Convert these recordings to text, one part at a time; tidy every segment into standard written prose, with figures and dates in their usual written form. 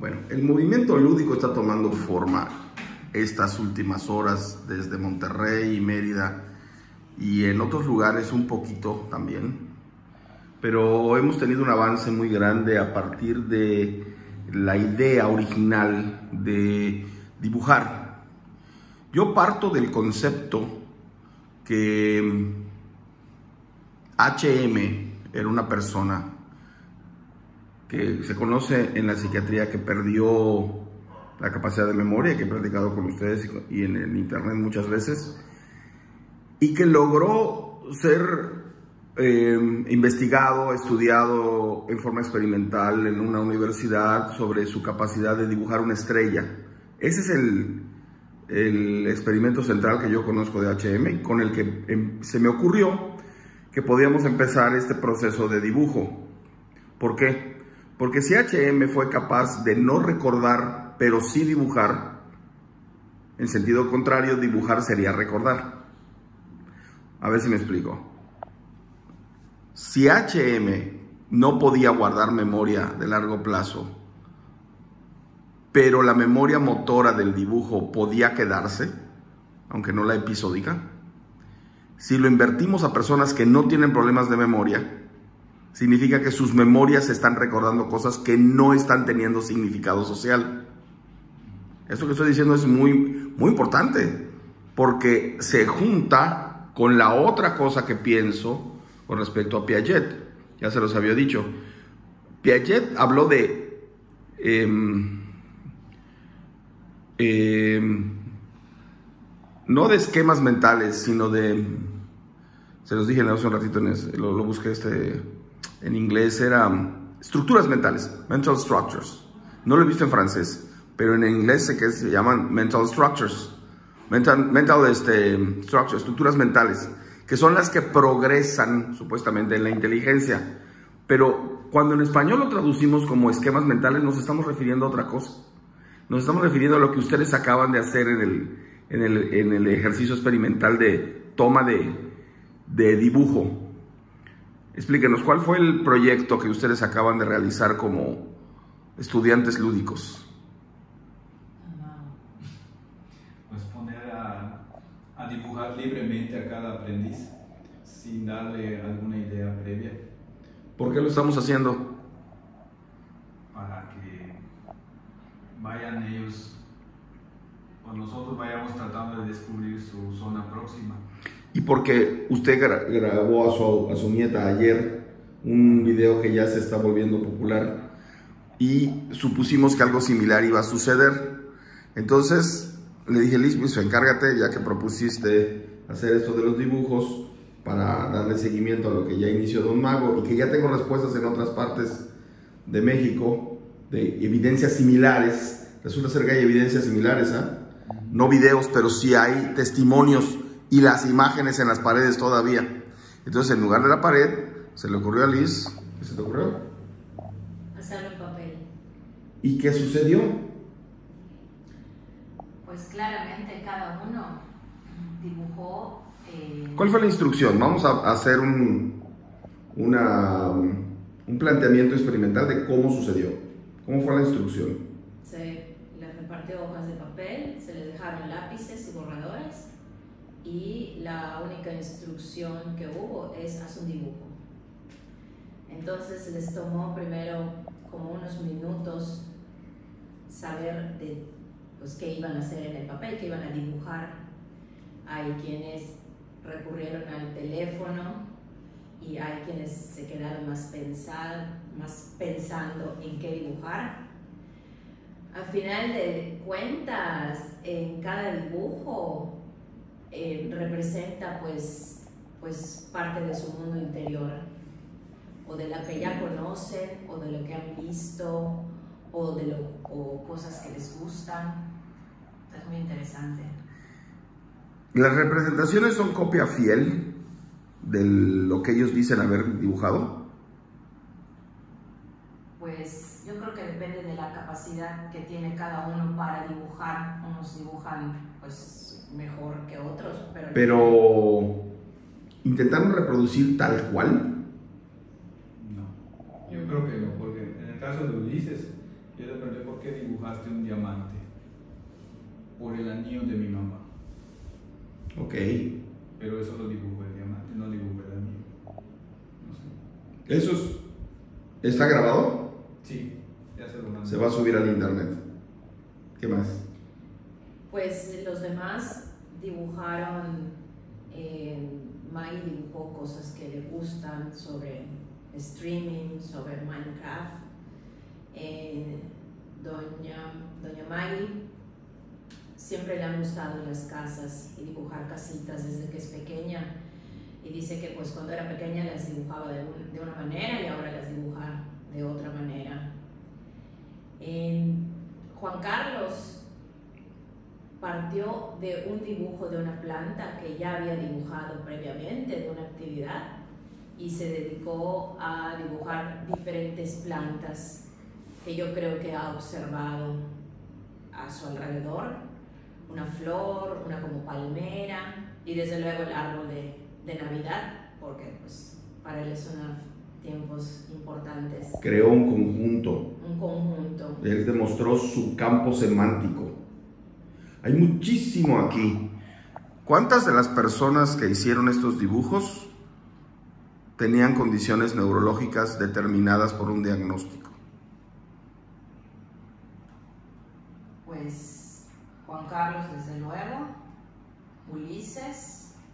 Bueno, el movimiento lúdico está tomando forma estas últimas horas desde Monterrey y Mérida y en otros lugares un poquito también, pero hemos tenido un avance muy grande a partir de la idea original de dibujar. Yo parto del concepto que H.M. era una persona que se conoce en la psiquiatría que perdió la capacidad de memoria, que he platicado con ustedes y en el internet muchas veces, y que logró ser investigado, estudiado en forma experimental en una universidad sobre su capacidad de dibujar una estrella. Ese es el experimento central que yo conozco de H.M., con el que se me ocurrió que podíamos empezar este proceso de dibujo. ¿Por qué? Porque si H.M. fue capaz de no recordar, pero sí dibujar, en sentido contrario, dibujar sería recordar. A ver si me explico. Si H.M. no podía guardar memoria de largo plazo, pero la memoria motora del dibujo podía quedarse, aunque no la episódica, si lo invertimos a personas que no tienen problemas de memoria, significa que sus memorias están recordando cosas que no están teniendo significado social. Esto que estoy diciendo es muy importante, porque se junta con la otra cosa que pienso con respecto a Piaget. Ya se los había dicho. Piaget habló de no de esquemas mentales, sino de, se los dije hace un ratito, lo busqué en inglés, era estructuras mentales, mental structures. No lo he visto en francés, pero en inglés sé que se llaman mental structures, structures, estructuras mentales, que son las que progresan supuestamente en la inteligencia. Pero cuando en español lo traducimos como esquemas mentales, nos estamos refiriendo a otra cosa. Nos estamos refiriendo a lo que ustedes acaban de hacer en el ejercicio experimental de toma de dibujo. Explíquenos, ¿cuál fue el proyecto que ustedes acaban de realizar como estudiantes lúdicos? Pues poner a dibujar libremente a cada aprendiz, sin darle alguna idea previa. ¿Por qué lo estamos haciendo? Para que vayan ellos, o nosotros vayamos tratando de descubrir su zona próxima. Y porque usted grabó a su nieta ayer un video que ya se está volviendo popular y supusimos que algo similar iba a suceder. Entonces le dije, Liz, pues encárgate, ya que propusiste hacer esto de los dibujos para darle seguimiento a lo que ya inició Don Mago y que ya tengo respuestas en otras partes de México de evidencias similares. Resulta ser que hay evidencias similares, no videos, pero sí hay testimonios y las imágenes en las paredes todavía. Entonces, en lugar de la pared, se le ocurrió a Liz, ¿qué se te ocurrió? Hacerlo en papel. ¿Y qué sucedió? Pues claramente cada uno dibujó. ¿Cuál fue la instrucción? Vamos a hacer un planteamiento experimental de cómo sucedió. ¿Cómo fue la instrucción? Se les repartió hojas de papel, se les dejaron lápices y borradores. Y la única instrucción que hubo es haz un dibujo. Entonces les tomó primero como unos minutos saber pues, qué iban a hacer en el papel, qué iban a dibujar. Hay quienes recurrieron al teléfono y hay quienes se quedaron más pensando en qué dibujar. Al final de cuentas, en cada dibujo representa pues parte de su mundo interior, o de la que ya conocen, o de lo que han visto, o cosas que les gustan. Es muy interesante. ¿Las representaciones son copia fiel de lo que ellos dicen haber dibujado? Pues yo creo que depende de la capacidad que tiene cada uno para dibujar. Unos dibujan pues mejor que otros, pero ¿intentaron reproducir tal cual? No, yo creo que no, porque en el caso de Ulises, Yo le pregunté por qué dibujaste un diamante. Por el anillo de mi mamá. Ok. Pero eso lo dibujo el diamante, no dibujo el anillo. No sé. ¿Eso está grabado? Sí, ya se lo mandé. Se va a subir al internet. ¿Qué más? Pues los demás dibujaron, Maggie dibujó cosas que le gustan sobre streaming, sobre Minecraft. Doña Maggie siempre le han gustado las casas y dibujar casitas desde que es pequeña, y dice que pues cuando era pequeña las dibujaba de una manera y ahora las dibuja de otra manera. Juan Carlos partió de un dibujo de una planta que ya había dibujado previamente de una actividad y se dedicó a dibujar diferentes plantas que yo creo que ha observado a su alrededor, una flor, una como palmera y desde luego el árbol de Navidad, porque pues para él son tiempos importantes. Creó un conjunto. Un conjunto. Él demostró su campo semántico. Hay muchísimo aquí. ¿Cuántas de las personas que hicieron estos dibujos tenían condiciones neurológicas determinadas por un diagnóstico? Pues Juan Carlos, desde luego, Ulises,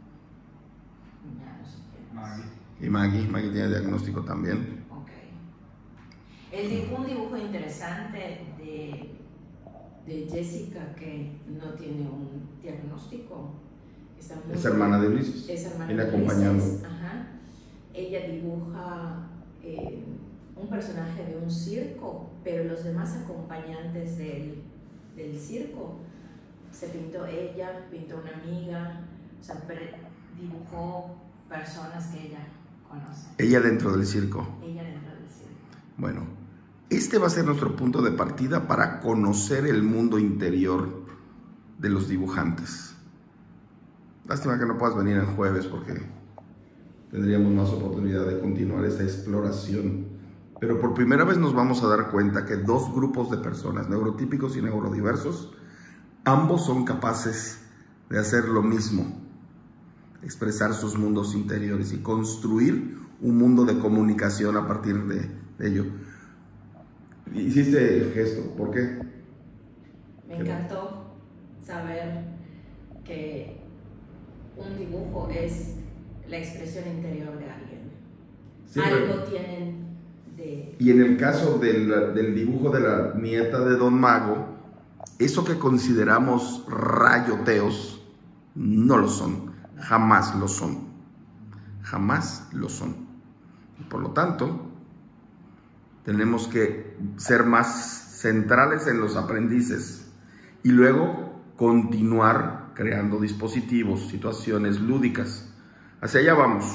ya no sé quién más. Y Maggie tiene diagnóstico también. Ok. Él dibujó un dibujo interesante de Jessica, que no tiene un diagnóstico. Es hermana de Ulises. Es hermana Él de acompañando. Ulises. Ajá. Ella dibuja un personaje de un circo, pero los demás acompañantes del circo, se pintó ella, pintó una amiga, o sea, dibujó personas que ella conoce. Ella dentro del circo. Ella dentro del circo. Bueno, este va a ser nuestro punto de partida para conocer el mundo interior de los dibujantes. Lástima que no puedas venir el jueves porque tendríamos más oportunidad de continuar esta exploración. Pero por primera vez nos vamos a dar cuenta que dos grupos de personas, neurotípicos y neurodiversos, ambos son capaces de hacer lo mismo, expresar sus mundos interiores y construir un mundo de comunicación a partir de ello. Hiciste el gesto, ¿por qué? Me encantó saber que un dibujo es la expresión interior de alguien. Sí, algo tienen de... Y en el caso del dibujo de la nieta de Don Mago, eso que consideramos rayoteos no lo son, jamás lo son, jamás lo son. Y por lo tanto, tenemos que ser más centrales en los aprendices y luego continuar creando dispositivos, situaciones lúdicas. Hacia allá vamos.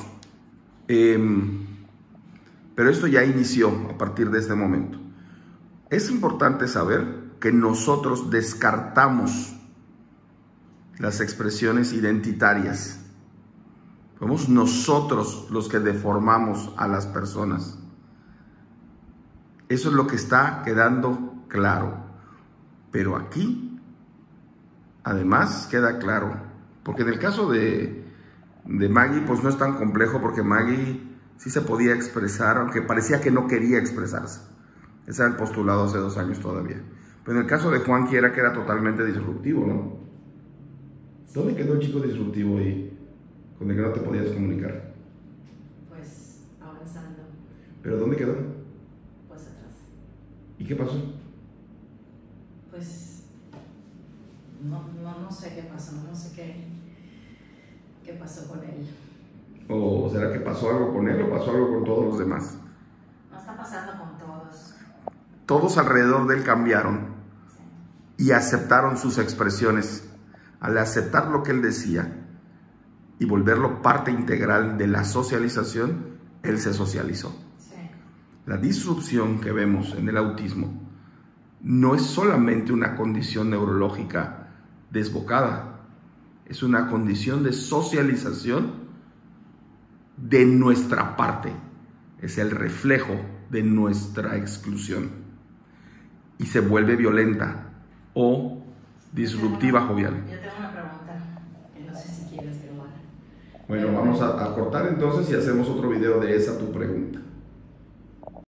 Pero esto ya inició a partir de este momento. Es importante saber que nosotros descartamos las expresiones identitarias. Somos nosotros los que deformamos a las personas. Eso es lo que está quedando claro. Pero aquí, además, queda claro. Porque en el caso de Maggie, pues no es tan complejo, porque Maggie sí se podía expresar, aunque parecía que no quería expresarse. Ese era el postulado hace 2 años todavía. Pero en el caso de Juanqui era que era totalmente disruptivo, ¿no? ¿Dónde quedó el chico disruptivo ahí, con el que no te podías comunicar? Pues avanzando. ¿Pero dónde quedó? Pues atrás. ¿Y qué pasó? Pues no sé qué pasó, no sé qué pasó con él. ¿O será que pasó algo con él o pasó algo con todos los demás? No está pasando con todos. Todos alrededor de él cambiaron y aceptaron sus expresiones. Al aceptar lo que él decía y volverlo parte integral de la socialización, él se socializó. Sí. La disrupción que vemos en el autismo no es solamente una condición neurológica desbocada, es una condición de socialización de nuestra parte, es el reflejo de nuestra exclusión. y se vuelve violenta o disruptiva jovial. Yo tengo una pregunta, no sé si quieres grabar. Bueno, vamos a cortar entonces y hacemos otro video de esa tu pregunta.